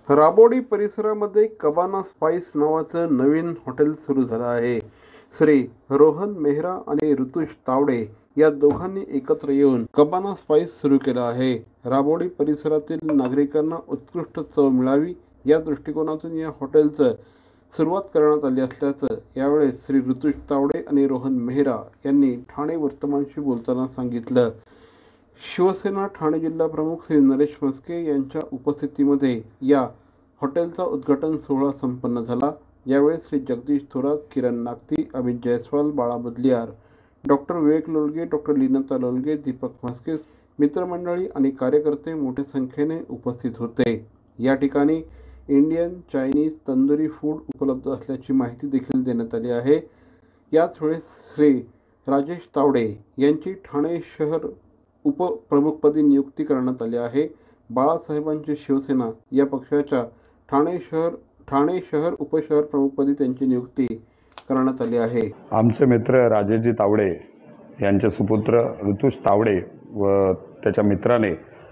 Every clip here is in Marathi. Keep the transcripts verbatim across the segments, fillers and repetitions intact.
राबोडी परिसरामध्ये कबाना स्पाइस नावाचं नवीन हॉटेल सुरू झालं आहे. श्री रोहन मेहरा आणि ऋतुष तावडे या दोघांनी एकत्र येऊन कबाना स्पाइस सुरू केलं आहे. राबोडी परिसरातील नागरिकांना उत्कृष्ट चव मिळावी या दृष्टिकोनातून या हॉटेलचं सुरुवात करण्यात आली असल्याचं यावेळेस श्री ऋतुष तावडे आणि रोहन मेहरा यांनी ठाणे वर्तमानशी बोलताना सांगितलं. शिवसेना ठाणे जिल्हा प्रमुख श्री नरेश म्हस्के यांच्या उपस्थितीमध्ये या हॉटेलचा उद्घाटन सोहळा संपन्न झाला. यावेळी श्री जगदीश थोरात, किरण नागती, अमित जयस्वाल, बाळा बदलियार, डॉक्टर विवेक लोलगे, डॉक्टर लीनता लोलगे, दीपक म्हस्के, मित्रमंडळी आणि कार्यकर्ते मोठ्या संख्येने उपस्थित होते. या ठिकाणी इंडियन, चायनीज, तंदुरी फूड उपलब्ध असल्याची माहिती देखील देण्यात आली आहे. याच वेळेस श्री राजेश तावडे यांची ठाणे शहर उपप्रमुखपदी नियुक्ती करण्यात आली आहे. बाळासाहेबांची शिवसेना या पक्षाच्या ठाणे शहर ठाणे शहर उपशहर प्रमुखपदी त्यांची नियुक्ती करण्यात आली आहे. आमचे मित्र राजेशजी तावडे यांचे सुपुत्र ऋतुष तावडे व त्याच्या मित्राने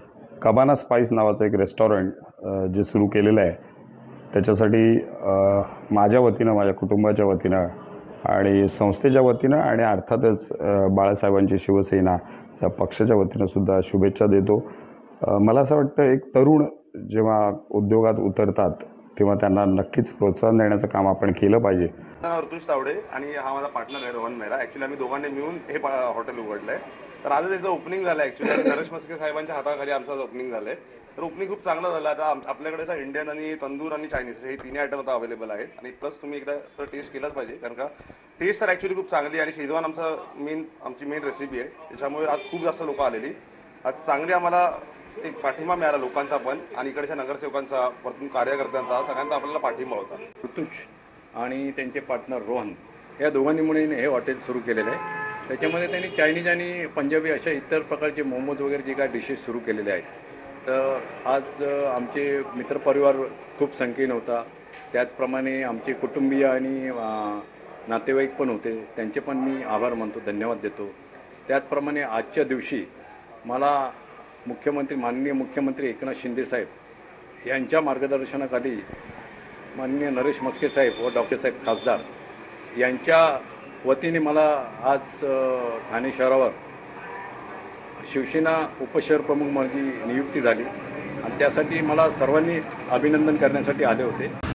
कबाना स्पाइस नावाचं एक रेस्टॉरंट जे सुरू केलेलं आहे, त्याच्यासाठी माझ्या वतीनं, माझ्या कुटुंबाच्या वतीनं आणि संस्थेच्या वतीनं आणि अर्थातच बाळासाहेबांची शिवसेना या पक्षाच्या वतीनं सुद्धा शुभेच्छा देतो. मला असं वाटतं, एक तरुण जेव्हा उद्योगात उतरतात तेव्हा त्यांना नक्कीच प्रोत्साहन देण्याचं काम आपण केलं पाहिजे. ऋतुष तावडे आणि हा माझा पार्टनर आहे रोहन मेहरा. ॲक्च्युली आम्ही दोघांनी मिळून हे हॉटेल उघडलं आहे. तर आज त्याचं ओपनिंग झालं आहे. ॲक्च्युली नरेश म्हस्के साहेबांच्या हाताखाली आमचं ओपनिंग झालं आहे. तर ओपनिंग खूप चांगलं झालं. आता आपल्याकडे इंडियन आणि तंदूर आणि चायनीज हे तिन्ही आयटम आता अवेलेबल आहेत. आणि प्लस तुम्ही एकदा तर टेस्ट केलाच पाहिजे, कारण का टेस्ट तर ॲक्च्युली खूप चांगली आणि शेजवान आमचा मेन आमची मेन रेसिपी आहे. त्याच्यामुळे आज खूप जास्त लोकं आलेली. आज चांगली आम्हाला एक पाठिंबा मिळाला लोकांचा पण, आणि इकडच्या नगरसेवकांचा, वरतून कार्यकर्त्यांचा, सगळ्यांचा आपल्याला पाठिंबा होता. ऋतुष आणि त्यांचे पार्टनर रोहन या दोघांनी मिळून हे हॉटेल सुरू केलेलं आहे. त्याच्यामध्ये त्यांनी चायनीज आणि पंजाबी अशा इतर प्रकारचे मोमोज वगैरे जे काय डिशेस सुरू केलेले आहेत. तर आज आमचे मित्रपरिवार खूप संख्येने होता. त्याचप्रमाणे आमचे कुटुंबीय आणि नातेवाईक पण होते. त्यांचे पण मी आभार मानतो, धन्यवाद देतो. त्याचप्रमाणे आजच्या दिवशी मला मुख्यमंत्री माननीय मुख्यमंत्री एकनाथ शिंदे साहेब यांच्या मार्गदर्शनाखाली माननीय नरेश म्हस्के साहेब व डॉक्टर साहेब खासदार यांच्या वतीने मला आज ठाणे शहरावर शिवसेना उपशहर प्रमुख म्हणून नियुक्ती झाली आणि त्यासाठी मला सर्वांनी अभिनंदन करण्यासाठी आले होते.